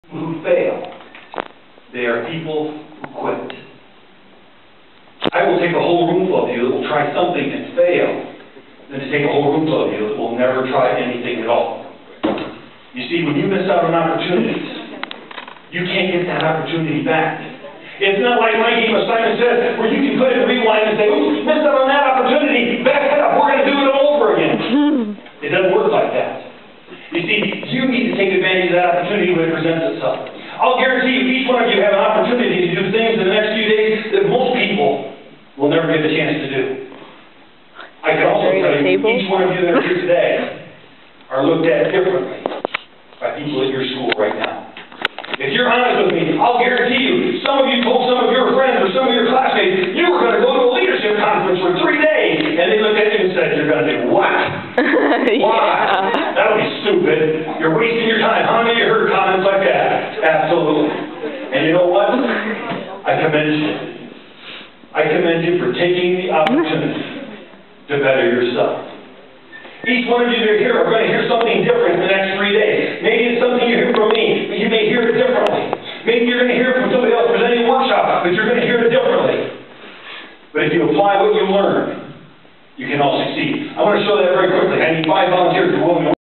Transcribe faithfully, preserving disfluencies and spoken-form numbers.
who fail. They are people who quit. I will take a whole room full of you that will try something and fail, than to take a whole room full of you that will never try anything at all. You see, when you miss out on opportunities, you can't get that opportunity back. It's not like my game of Simon Says, where you can put it in rewind and say, ooh, missed out on that opportunity, back it up, we're going to do it all over again. It doesn't work like that. You see, you need to take advantage of that opportunity when it presents itself. I'll guarantee you, each one of you have an opportunity to do things in the next few days that most people will never get the chance to do. I can also tell you, each one of you that are here today are looked at differently by people at your school right now. If you're honest with me, I'll guarantee you, some of you told some of your friends or some of your classmates you were going to go to a leadership conference for three days, and they looked at you and said, you're going to do what? Why? Yeah. That'll be stupid. You're wasting your time. How many of you heard comments like that? Absolutely. And you know what? I commend you. I commend you for taking the opportunity to better yourself. Each one of you that are here are going to hear something different in the next three days. Maybe it's something you hear from me, but you may hear it differently. Maybe you're going to hear it from somebody else presenting a workshop, but you're going to hear it differently. But if you apply what you learn, you can all succeed. I want to show that very quickly. I need five volunteers who are willing to